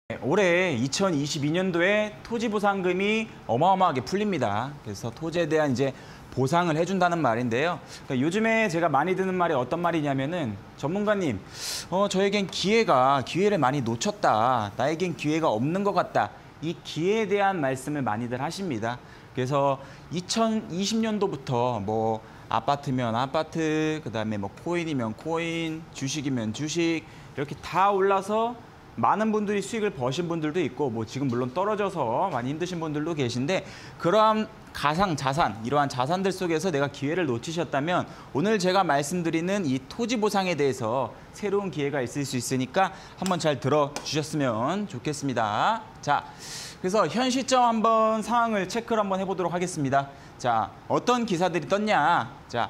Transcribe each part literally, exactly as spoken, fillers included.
올해 이천이십이 년도에 토지 보상금이 어마어마하게 풀립니다. 그래서 토지에 대한 이제 보상을 해준다는 말인데요. 그러니까 요즘에 제가 많이 듣는 말이 어떤 말이냐면은 전문가님, 어, 저에겐 기회가 기회를 많이 놓쳤다. 나에겐 기회가 없는 것 같다. 이 기회에 대한 말씀을 많이들 하십니다. 그래서 이천이십 년도부터 뭐 아파트면 아파트, 그다음에 뭐 코인이면 코인, 주식이면 주식 이렇게 다 올라서 많은 분들이 수익을 버신 분들도 있고 뭐 지금 물론 떨어져서 많이 힘드신 분들도 계신데 그러한 가상 자산, 이러한 자산들 속에서 내가 기회를 놓치셨다면 오늘 제가 말씀드리는 이 토지 보상에 대해서 새로운 기회가 있을 수 있으니까 한번 잘 들어주셨으면 좋겠습니다. 자, 그래서 현 시점 한번 상황을 체크를 한번 해보도록 하겠습니다. 자, 어떤 기사들이 떴냐? 자,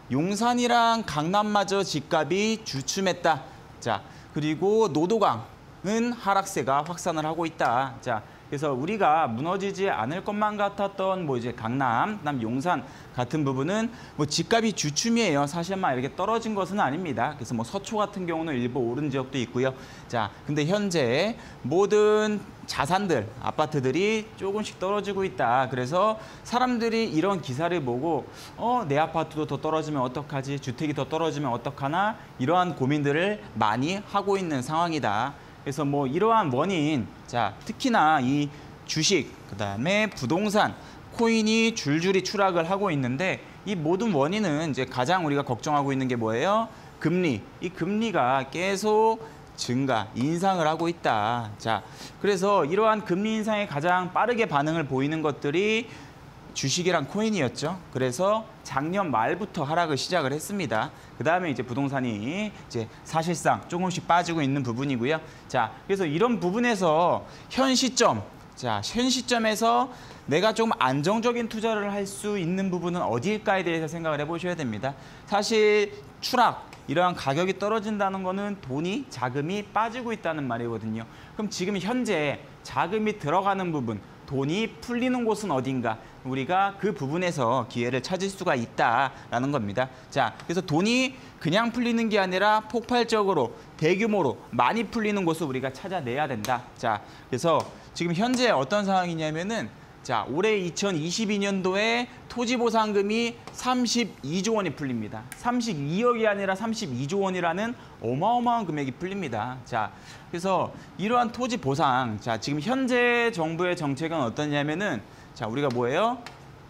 용산이랑 강남마저 집값이 주춤했다. 자, 그리고 노도강 은 하락세가 확산을 하고 있다. 자, 그래서 우리가 무너지지 않을 것만 같았던 뭐 이제 강남, 그다음 용산 같은 부분은 뭐 집값이 주춤이에요. 사실만 이렇게 떨어진 것은 아닙니다. 그래서 뭐 서초 같은 경우는 일부 오른 지역도 있고요. 자, 근데 현재 모든 자산들, 아파트들이 조금씩 떨어지고 있다. 그래서 사람들이 이런 기사를 보고 어, 내 아파트도 더 떨어지면 어떡하지? 주택이 더 떨어지면 어떡하나? 이러한 고민들을 많이 하고 있는 상황이다. 그래서 뭐 이러한 원인, 자, 특히나 이 주식, 그다음에 부동산, 코인이 줄줄이 추락을 하고 있는데 이 모든 원인은 이제 가장 우리가 걱정하고 있는 게 뭐예요? 금리. 이 금리가 계속 증가, 인상을 하고 있다. 자, 그래서 이러한 금리 인상에 가장 빠르게 반응을 보이는 것들이 주식이랑 코인이었죠. 그래서 작년 말부터 하락을 시작을 했습니다. 그 다음에 이제 부동산이 이제 사실상 조금씩 빠지고 있는 부분이고요. 자, 그래서 이런 부분에서 현 시점, 자, 현 시점에서 내가 좀 안정적인 투자를 할 수 있는 부분은 어디일까에 대해서 생각을 해보셔야 됩니다. 사실 추락, 이러한 가격이 떨어진다는 거는 돈이, 자금이 빠지고 있다는 말이거든요. 그럼 지금 현재 자금이 들어가는 부분, 돈이 풀리는 곳은 어딘가, 우리가 그 부분에서 기회를 찾을 수가 있다라는 겁니다. 자, 그래서 돈이 그냥 풀리는 게 아니라 폭발적으로 대규모로 많이 풀리는 곳을 우리가 찾아내야 된다. 자, 그래서 지금 현재 어떤 상황이냐면은 자, 올해 이천이십이 년도에 토지보상금이 삼십이조 원이 풀립니다. 삼십이억이 아니라 삼십이조 원이라는 어마어마한 금액이 풀립니다. 자, 그래서 이러한 토지보상, 자, 지금 현재 정부의 정책은 어떠냐면은 자, 우리가 뭐예요?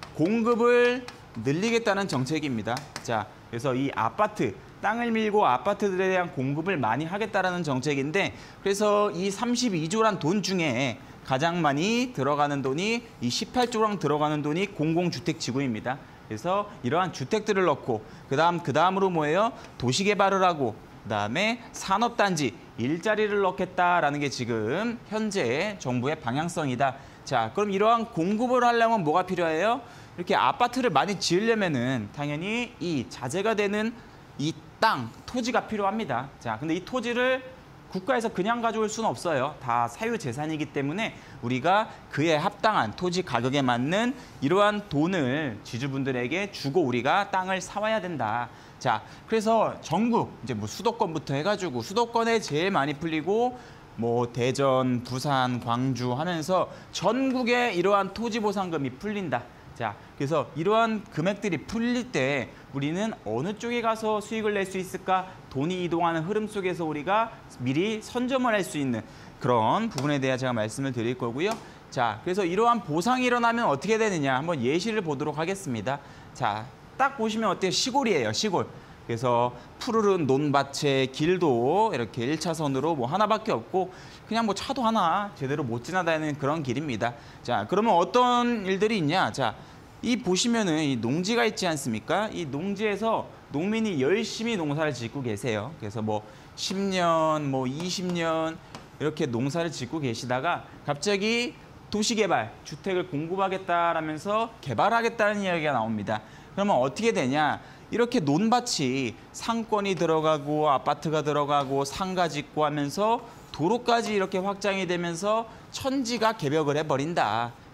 공급을 늘리겠다는 정책입니다. 자, 그래서 이 아파트, 땅을 밀고 아파트들에 대한 공급을 많이 하겠다라는 정책인데 그래서 이 삼십이조란 돈 중에 가장 많이 들어가는 돈이 이 십팔조랑 들어가는 돈이 공공주택지구입니다. 그래서 이러한 주택들을 넣고 그다음 그다음으로 뭐예요? 도시개발을 하고 그다음에 산업단지, 일자리를 넣겠다라는 게 지금 현재 정부의 방향성이다. 자, 그럼 이러한 공급을 하려면 뭐가 필요해요? 이렇게 아파트를 많이 지으려면은 당연히 이 자재가 되는 이 땅, 토지가 필요합니다. 자, 근데 이 토지를 국가에서 그냥 가져올 수는 없어요. 다 사유재산이기 때문에 우리가 그에 합당한 토지 가격에 맞는 이러한 돈을 지주분들에게 주고 우리가 땅을 사와야 된다. 자, 그래서 전국 이제 뭐 수도권부터 해가지고 수도권에 제일 많이 풀리고 뭐 대전, 부산, 광주 하면서 전국에 이러한 토지 보상금이 풀린다. 자, 그래서 이러한 금액들이 풀릴 때 우리는 어느 쪽에 가서 수익을 낼 수 있을까? 돈이 이동하는 흐름 속에서 우리가 미리 선점을 할 수 있는 그런 부분에 대해 제가 말씀을 드릴 거고요. 자, 그래서 이러한 보상이 일어나면 어떻게 되느냐 한번 예시를 보도록 하겠습니다. 자, 딱 보시면 어때요? 시골이에요, 시골. 그래서 푸르른 논밭의 길도 이렇게 일차선으로 뭐 하나밖에 없고 그냥 뭐 차도 하나 제대로 못 지나다니는 그런 길입니다. 자, 그러면 어떤 일들이 있냐? 자, 이 보시면은 이 농지가 있지 않습니까? 이 농지에서 농민이 열심히 농사를 짓고 계세요. 그래서 뭐 십 년, 뭐 이십 년 이렇게 농사를 짓고 계시다가 갑자기 도시개발, 주택을 공급하겠다라면서 개발하겠다는 이야기가 나옵니다. 그러면 어떻게 되냐? 이렇게 논밭이 상권이 들어가고 아파트가 들어가고 상가 짓고 하면서 도로까지 이렇게 확장이 되면서 천지가 개벽을 해버린다.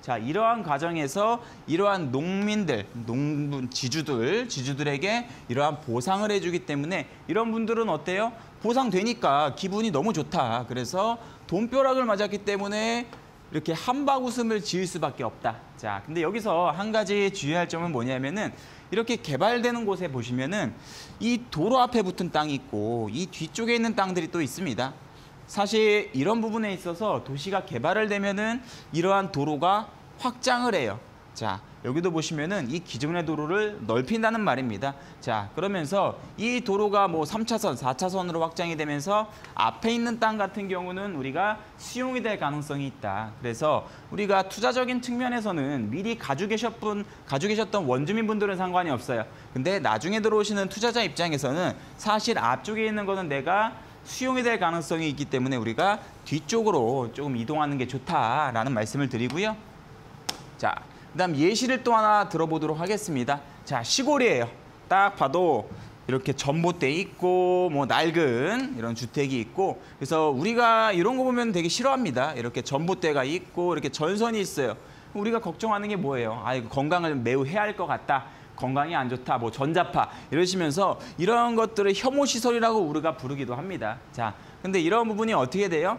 자, 이러한 과정에서 이러한 농민들, 농부, 지주들, 지주들에게 이러한 보상을 해주기 때문에 이런 분들은 어때요? 보상되니까 기분이 너무 좋다. 그래서 돈벼락을 맞았기 때문에 이렇게 한박 웃음을 지을 수밖에 없다. 자, 근데 여기서 한 가지 주의할 점은 뭐냐면은 이렇게 개발되는 곳에 보시면은 이 도로 앞에 붙은 땅이 있고 이 뒤쪽에 있는 땅들이 또 있습니다. 사실 이런 부분에 있어서 도시가 개발을 되면은 이러한 도로가 확장을 해요. 자, 여기도 보시면은 이 기존의 도로를 넓힌다는 말입니다. 자, 그러면서 이 도로가 뭐 삼 차선, 사 차선으로 확장이 되면서 앞에 있는 땅 같은 경우는 우리가 수용이 될 가능성이 있다. 그래서 우리가 투자적인 측면에서는 미리 가지고 계셨던, 가지고 계셨던 원주민분들은 상관이 없어요. 근데 나중에 들어오시는 투자자 입장에서는 사실 앞쪽에 있는 거는 내가 수용이 될 가능성이 있기 때문에 우리가 뒤쪽으로 조금 이동하는 게 좋다라는 말씀을 드리고요. 자, 그다음 예시를 또 하나 들어보도록 하겠습니다. 자, 시골이에요. 딱 봐도 이렇게 전봇대 있고 뭐 낡은 이런 주택이 있고 그래서 우리가 이런 거 보면 되게 싫어합니다. 이렇게 전봇대가 있고 이렇게 전선이 있어요. 우리가 걱정하는 게 뭐예요? 아, 이거 건강을 매우 해할 것 같다. 건강이 안 좋다, 뭐 전자파 이러시면서 이런 것들을 혐오시설이라고 우리가 부르기도 합니다. 자, 근데 이런 부분이 어떻게 돼요?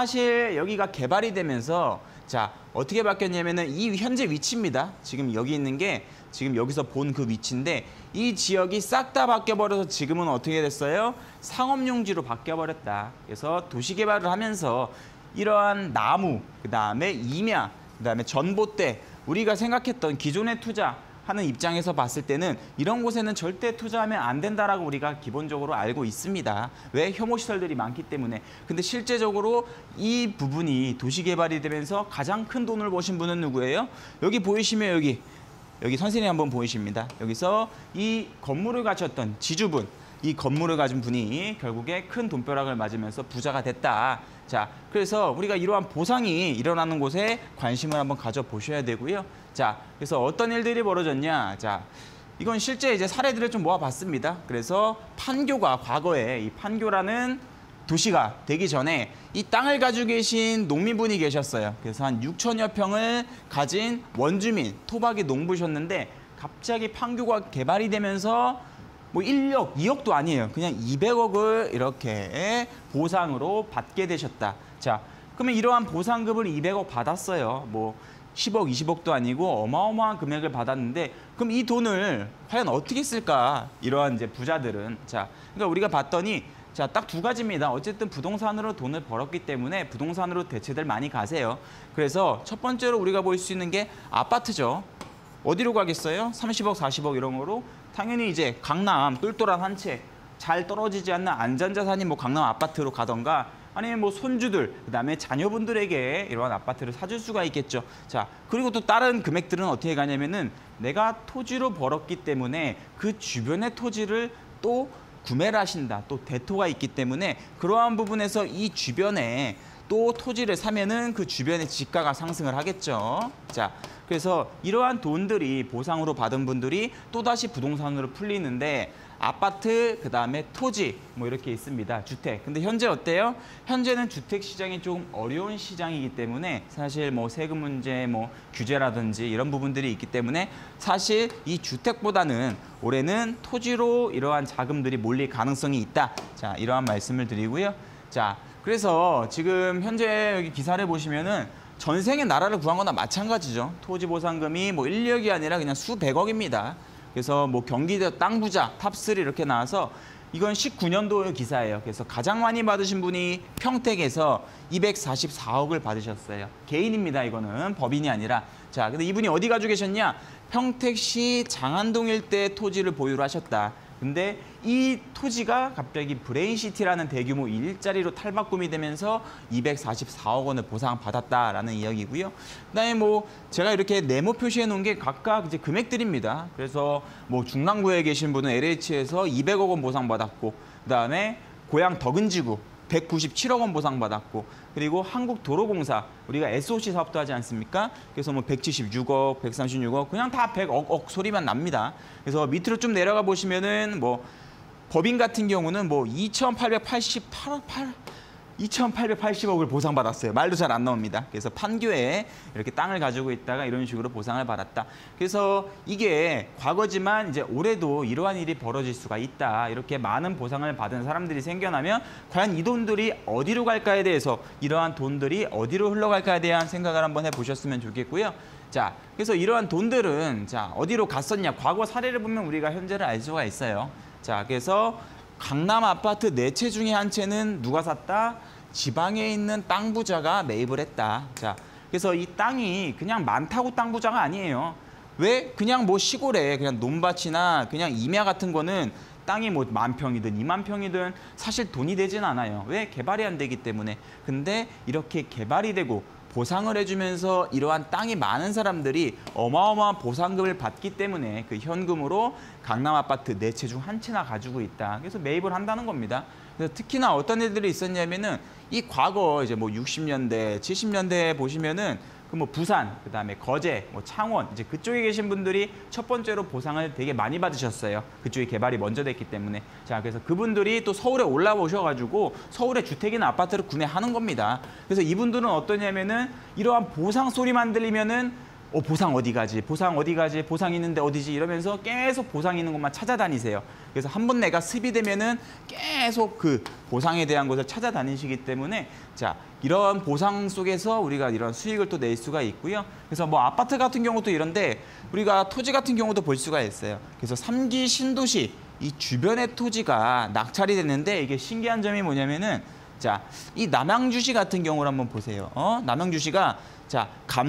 사실 여기가 개발이 되면서 자, 어떻게 바뀌었냐면은 이 현재 위치입니다. 지금 여기 있는 게 지금 여기서 본 그 위치인데 이 지역이 싹 다 바뀌어버려서 지금은 어떻게 됐어요? 상업용지로 바뀌어버렸다. 그래서 도시개발을 하면서 이러한 나무, 그 다음에 임야, 그 다음에 전봇대 우리가 생각했던 기존의 투자 하는 입장에서 봤을 때는 이런 곳에는 절대 투자하면 안 된다라고 우리가 기본적으로 알고 있습니다. 왜? 혐오시설들이 많기 때문에. 근데 실제적으로 이 부분이 도시개발이 되면서 가장 큰 돈을 버신 분은 누구예요? 여기 보이시면 여기, 여기 선생님 한번 보이십니다. 여기서 이 건물을 가졌던 지주분, 이 건물을 가진 분이 결국에 큰 돈벼락을 맞으면서 부자가 됐다. 자, 그래서 우리가 이러한 보상이 일어나는 곳에 관심을 한번 가져보셔야 되고요. 자, 그래서 어떤 일들이 벌어졌냐. 자, 이건 실제 이제 사례들을 좀 모아봤습니다. 그래서 판교가 과거에 이 판교라는 도시가 되기 전에 이 땅을 가지고 계신 농민분이 계셨어요. 그래서 한 육천여 평을 가진 원주민, 토박이 농부셨는데 갑자기 판교가 개발이 되면서 뭐 일억, 이억도 아니에요. 그냥 이백억을 이렇게 보상으로 받게 되셨다. 자, 그러면 이러한 보상금을 이백억 받았어요. 뭐 십억, 이십억도 아니고 어마어마한 금액을 받았는데 그럼 이 돈을 과연 어떻게 쓸까? 이러한 이제 부자들은. 자, 그러니까 우리가 봤더니 자, 딱 두 가지입니다. 어쨌든 부동산으로 돈을 벌었기 때문에 부동산으로 대체들 많이 가세요. 그래서 첫 번째로 우리가 볼 수 있는 게 아파트죠. 어디로 가겠어요? 삼십억, 사십억 이런 거로 당연히 이제 강남 똘똘한 한 채 잘 떨어지지 않는 안전자산이 뭐 강남 아파트로 가던가 아니면 뭐 손주들 그다음에 자녀분들에게 이러한 아파트를 사줄 수가 있겠죠. 자, 그리고 또 다른 금액들은 어떻게 가냐면은 내가 토지로 벌었기 때문에 그 주변의 토지를 또 구매를 하신다. 또 대토가 있기 때문에 그러한 부분에서 이 주변에 또 토지를 사면은 그 주변의 지가가 상승을 하겠죠. 자, 그래서 이러한 돈들이 보상으로 받은 분들이 또다시 부동산으로 풀리는데 아파트, 그다음에 토지 뭐 이렇게 있습니다. 주택. 근데 현재 어때요? 현재는 주택 시장이 좀 어려운 시장이기 때문에 사실 뭐 세금 문제, 뭐 규제라든지 이런 부분들이 있기 때문에 사실 이 주택보다는 올해는 토지로 이러한 자금들이 몰릴 가능성이 있다. 자, 이러한 말씀을 드리고요. 자, 그래서 지금 현재 여기 기사를 보시면은 전생에 나라를 구한 거나 마찬가지죠. 토지 보상금이 뭐 일억이 아니라 그냥 수백억입니다. 그래서 뭐 경기도 땅 부자 탑삼 이렇게 나와서 이건 십구 년도 기사예요. 그래서 가장 많이 받으신 분이 평택에서 이백사십사억을 받으셨어요. 개인입니다. 이거는 법인이 아니라. 자, 근데 이분이 어디 가지고 계셨냐? 평택시 장안동 일대 토지를 보유를 하셨다. 근데 이 토지가 갑자기 브레인시티라는 대규모 일자리로 탈바꿈이 되면서 이백사십사억 원을 보상받았다라는 이야기고요. 그다음에 뭐 제가 이렇게 네모 표시해 놓은 게 각각 이제 금액들입니다. 그래서 뭐 중랑구에 계신 분은 엘에이치에서 이백억 원 보상받았고, 그다음에 고향 덕은지구 백구십칠억 원 보상받았고, 그리고 한국도로공사 우리가 에스오씨 사업도 하지 않습니까? 그래서 뭐 백칠십육억, 백삼십육억 그냥 다 백억 억 소리만 납니다. 그래서 밑으로 좀 내려가 보시면은 뭐 법인 같은 경우는 뭐 이천팔백팔십팔억 팔 이천팔백팔십억을 보상받았어요. 말도 잘 안 나옵니다. 그래서 판교에 이렇게 땅을 가지고 있다가 이런 식으로 보상을 받았다. 그래서 이게 과거지만 이제 올해도 이러한 일이 벌어질 수가 있다. 이렇게 많은 보상을 받은 사람들이 생겨나면 과연 이 돈들이 어디로 갈까에 대해서 이러한 돈들이 어디로 흘러갈까에 대한 생각을 한번 해보셨으면 좋겠고요. 자, 그래서 이러한 돈들은 자 어디로 갔었냐. 과거 사례를 보면 우리가 현재를 알 수가 있어요. 자, 그래서 강남 아파트 네 채 중에 한 채는 누가 샀다? 지방에 있는 땅 부자가 매입을 했다. 자, 그래서 이 땅이 그냥 많다고 땅 부자가 아니에요. 왜? 그냥 뭐 시골에 그냥 논밭이나 그냥 임야 같은 거는 땅이 뭐 만 평이든 이만 평이든 사실 돈이 되진 않아요. 왜? 개발이 안 되기 때문에. 근데 이렇게 개발이 되고 보상을 해주면서 이러한 땅이 많은 사람들이 어마어마한 보상금을 받기 때문에 그 현금으로 강남 아파트 네 채 중 한 채나 가지고 있다. 그래서 매입을 한다는 겁니다. 그래서 특히나 어떤 일들이 있었냐면은 이 과거 이제 뭐 육십 년대, 칠십 년대에 보시면은 그 뭐 부산, 그다음에 거제, 뭐 창원 이제 그쪽에 계신 분들이 첫 번째로 보상을 되게 많이 받으셨어요. 그쪽이 개발이 먼저 됐기 때문에. 자, 그래서 그분들이 또 서울에 올라오셔가지고 서울에 주택이나 아파트를 구매하는 겁니다. 그래서 이분들은 어떠냐면은 이러한 보상 소리만 들리면은 어, 보상 어디 가지? 보상 어디 가지? 보상 있는데 어디지? 이러면서 계속 보상 있는 곳만 찾아다니세요. 그래서 한 번 내가 습이 되면은 계속 그 보상에 대한 것을 찾아다니시기 때문에 자, 이런 보상 속에서 우리가 이런 수익을 또 낼 수가 있고요. 그래서 뭐 아파트 같은 경우도 이런데 우리가 토지 같은 경우도 볼 수가 있어요. 그래서 삼 기 신도시 이 주변의 토지가 낙찰이 됐는데 이게 신기한 점이 뭐냐면은 자, 이 남양주시 같은 경우를 한번 보세요. 어? 남양주시가 자,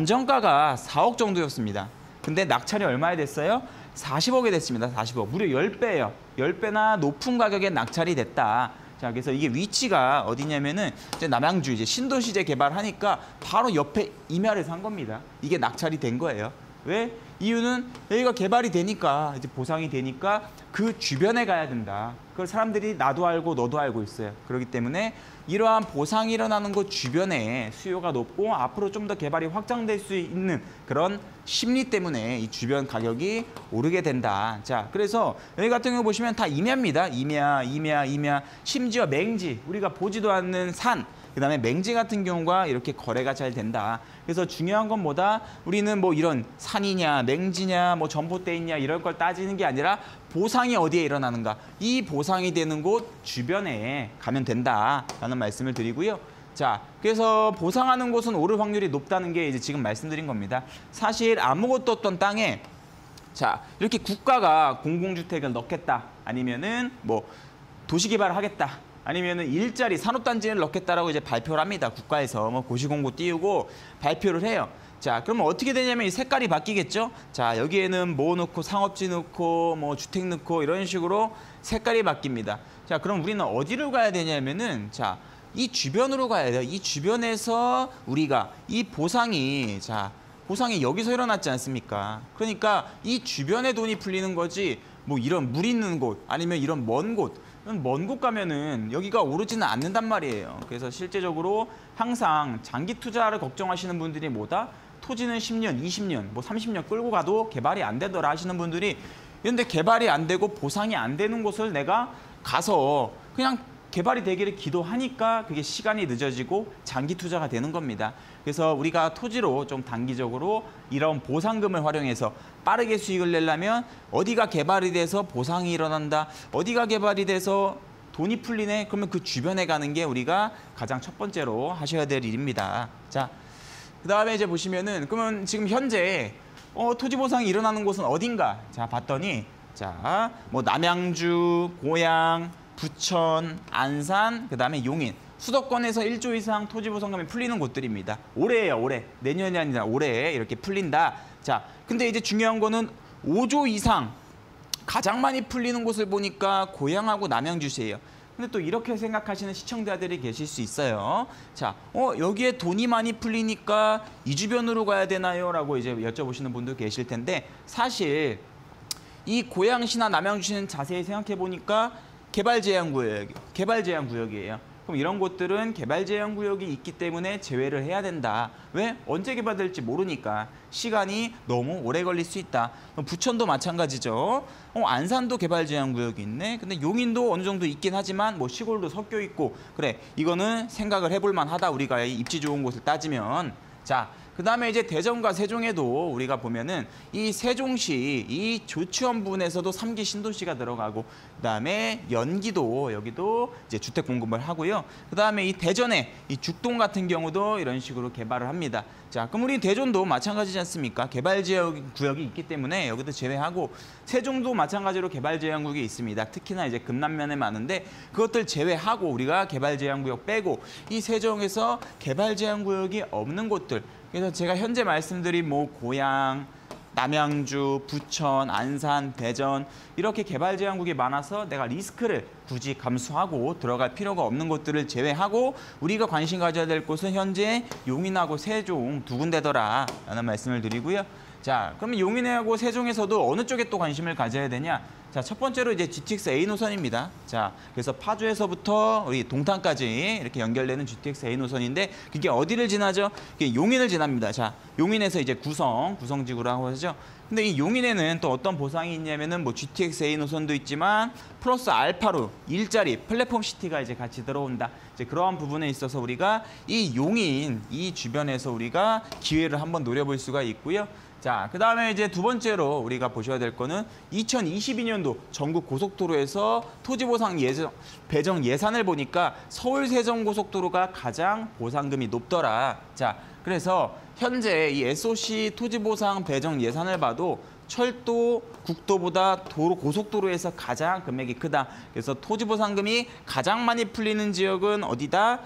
감정가가 사억 정도였습니다. 근데 낙찰이 얼마에 됐어요? 사십억에 됐습니다. 사십억. 무려 십 배예요. 십 배나 높은 가격에 낙찰이 됐다. 자, 그래서 이게 위치가 어디냐면은 이제 남양주 이제 신도시제 개발하니까 바로 옆에 임야를 산 겁니다. 이게 낙찰이 된 거예요. 왜? 이유는 여기가 개발이 되니까 이제 보상이 되니까 그 주변에 가야 된다. 그걸 사람들이 나도 알고 너도 알고 있어요. 그렇기 때문에 이러한 보상이 일어나는 곳 주변에 수요가 높고 앞으로 좀 더 개발이 확장될 수 있는 그런 심리 때문에 이 주변 가격이 오르게 된다. 자, 그래서 여기 같은 경우 보시면 다 임야입니다. 임야, 임야, 임야, 심지어 맹지, 우리가 보지도 않는 산, 그다음에 맹지 같은 경우가 이렇게 거래가 잘 된다. 그래서 중요한 건 뭐다? 우리는 뭐 이런 산이냐, 맹지냐, 뭐 전봇대 있냐 이런 걸 따지는 게 아니라 보상이 어디에 일어나는가? 이 보상이 되는 곳 주변에 가면 된다라는 말씀을 드리고요. 자, 그래서 보상하는 곳은 오를 확률이 높다는 게 이제 지금 말씀드린 겁니다. 사실 아무것도 없던 땅에 자, 이렇게 국가가 공공주택을 넣겠다. 아니면은 뭐 도시개발을 하겠다. 아니면은 일자리 산업단지를 넣겠다라고 이제 발표를 합니다. 국가에서 뭐 고시공고 띄우고 발표를 해요. 자, 그러면 어떻게 되냐면 이 색깔이 바뀌겠죠? 자, 여기에는 뭐 넣고 상업지 넣고 뭐 주택 넣고 이런 식으로 색깔이 바뀝니다. 자, 그럼 우리는 어디로 가야 되냐면은 자, 이 주변으로 가야 돼요. 이 주변에서 우리가 이 보상이 자, 보상이 여기서 일어났지 않습니까? 그러니까 이 주변에 돈이 풀리는 거지 뭐 이런 물 있는 곳 아니면 이런 먼 곳 먼 곳 가면은 여기가 오르지는 않는단 말이에요. 그래서 실제적으로 항상 장기 투자를 걱정하시는 분들이 뭐다? 토지는 십 년, 이십 년, 뭐 삼십 년 끌고 가도 개발이 안 되더라 하시는 분들이 그런데 개발이 안 되고 보상이 안 되는 곳을 내가 가서 그냥 개발이 되기를 기도하니까 그게 시간이 늦어지고 장기 투자가 되는 겁니다. 그래서 우리가 토지로 좀 단기적으로 이런 보상금을 활용해서 빠르게 수익을 내려면 어디가 개발이 돼서 보상이 일어난다. 어디가 개발이 돼서 돈이 풀리네. 그러면 그 주변에 가는 게 우리가 가장 첫 번째로 하셔야 될 일입니다. 자, 그 다음에 이제 보시면은 그러면 지금 현재 어, 토지 보상이 일어나는 곳은 어딘가? 자, 봤더니 자, 뭐 남양주, 고양, 부천, 안산, 그 다음에 용인. 수도권에서 일조 이상 토지보상금이 풀리는 곳들입니다. 올해예요, 올해. 내년이 아니라 올해 이렇게 풀린다. 자, 근데 이제 중요한 거는 오조 이상 가장 많이 풀리는 곳을 보니까 고양하고 남양주시예요. 근데 또 이렇게 생각하시는 시청자들이 계실 수 있어요. 자, 어, 여기에 돈이 많이 풀리니까 이 주변으로 가야 되나요? 라고 이제 여쭤보시는 분도 계실 텐데 사실 이 고양시나 남양주시는 자세히 생각해 보니까 개발 제한 구역, 개발 제한 구역이에요. 그럼 이런 곳들은 개발 제한 구역이 있기 때문에 제외를 해야 된다. 왜? 언제 개발될지 모르니까. 시간이 너무 오래 걸릴 수 있다. 그럼 부천도 마찬가지죠. 어, 안산도 개발 제한 구역이 있네. 근데 용인도 어느 정도 있긴 하지만 뭐 시골도 섞여 있고 그래. 이거는 생각을 해볼 만하다. 우리가 입지 좋은 곳을 따지면. 자, 그 다음에 이제 대전과 세종에도 우리가 보면은 이 세종시 이 조치원 부분에서도 삼 기 신도시가 들어가고 그 다음에 연기도 여기도 이제 주택 공급을 하고요. 그 다음에 이 대전에 이 죽동 같은 경우도 이런 식으로 개발을 합니다. 자, 그럼 우리 대전도 마찬가지지 않습니까? 개발 제한 구역이 있기 때문에 여기도 제외하고 세종도 마찬가지로 개발 제한 구역이 있습니다. 특히나 이제 금남면에 많은데 그것들 제외하고 우리가 개발 제한 구역 빼고 이 세종에서 개발 제한 구역이 없는 곳들 그래서 제가 현재 말씀드린 뭐 고양, 남양주, 부천, 안산, 대전 이렇게 개발 제한국이 많아서 내가 리스크를 굳이 감수하고 들어갈 필요가 없는 곳들을 제외하고 우리가 관심 가져야 될 곳은 현재 용인하고 세종 두 군데더라 라는 말씀을 드리고요. 자, 그러면 용인하고 세종에서도 어느 쪽에 또 관심을 가져야 되냐? 자, 첫 번째로 이제 지티엑스 A 노선입니다. 자, 그래서 파주에서부터 우리 동탄까지 이렇게 연결되는 지티엑스 A 노선인데 그게 어디를 지나죠? 그게 용인을 지납니다. 자, 용인에서 이제 구성, 구성지구라고 하죠. 근데 이 용인에는 또 어떤 보상이 있냐면은 뭐 지티엑스 A 노선도 있지만 플러스 알파로 일자리 플랫폼 시티가 이제 같이 들어온다. 이제 그러한 부분에 있어서 우리가 이 용인 이 주변에서 우리가 기회를 한번 노려볼 수가 있고요. 자, 그 다음에 이제 두 번째로 우리가 보셔야 될 거는 이천이십이 년도 전국 고속도로에서 토지보상 예정, 배정 예산을 보니까 서울 세종고속도로가 가장 보상금이 높더라. 자, 그래서 현재 이 에스오씨 토지보상 배정 예산을 봐도 철도, 국도보다 도로, 고속도로에서 가장 금액이 크다. 그래서 토지보상금이 가장 많이 풀리는 지역은 어디다?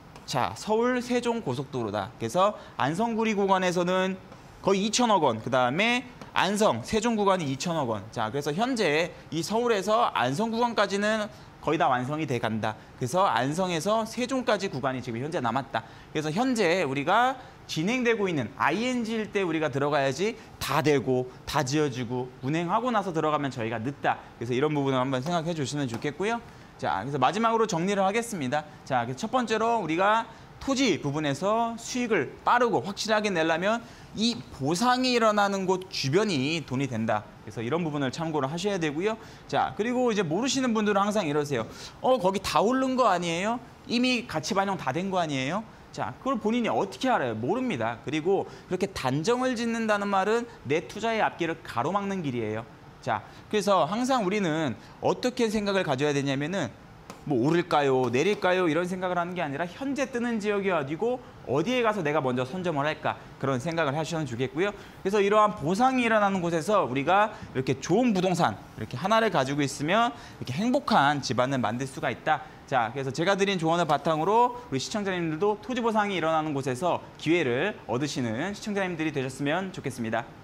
자, 서울 세종고속도로다. 그래서 안성구리 구간에서는 거의 이천억 원, 그 다음에 안성, 세종 구간이 이천억 원. 자, 그래서 현재 이 서울에서 안성 구간까지는 거의 다 완성이 돼 간다. 그래서 안성에서 세종까지 구간이 지금 현재 남았다. 그래서 현재 우리가 진행되고 있는 아이엔지일 때 우리가 들어가야지 다 되고 다 지어지고 운행하고 나서 들어가면 저희가 늦다. 그래서 이런 부분을 한번 생각해 주시면 좋겠고요. 자, 그래서 마지막으로 정리를 하겠습니다. 자, 그래서 첫 번째로 우리가 토지 부분에서 수익을 빠르고 확실하게 내려면 이 보상이 일어나는 곳 주변이 돈이 된다. 그래서 이런 부분을 참고를 하셔야 되고요. 자, 그리고 이제 모르시는 분들은 항상 이러세요. 어, 거기 다 오른 거 아니에요? 이미 가치 반영 다 된 거 아니에요? 자, 그걸 본인이 어떻게 알아요? 모릅니다. 그리고 그렇게 단정을 짓는다는 말은 내 투자의 앞길을 가로막는 길이에요. 자, 그래서 항상 우리는 어떻게 생각을 가져야 되냐면은 뭐 오를까요, 내릴까요 이런 생각을 하는 게 아니라 현재 뜨는 지역이 어디고 어디에 가서 내가 먼저 선점을 할까 그런 생각을 하시면 좋겠고요. 그래서 이러한 보상이 일어나는 곳에서 우리가 이렇게 좋은 부동산 이렇게 하나를 가지고 있으면 이렇게 행복한 집안을 만들 수가 있다. 자, 그래서 제가 드린 조언을 바탕으로 우리 시청자님들도 토지 보상이 일어나는 곳에서 기회를 얻으시는 시청자님들이 되셨으면 좋겠습니다.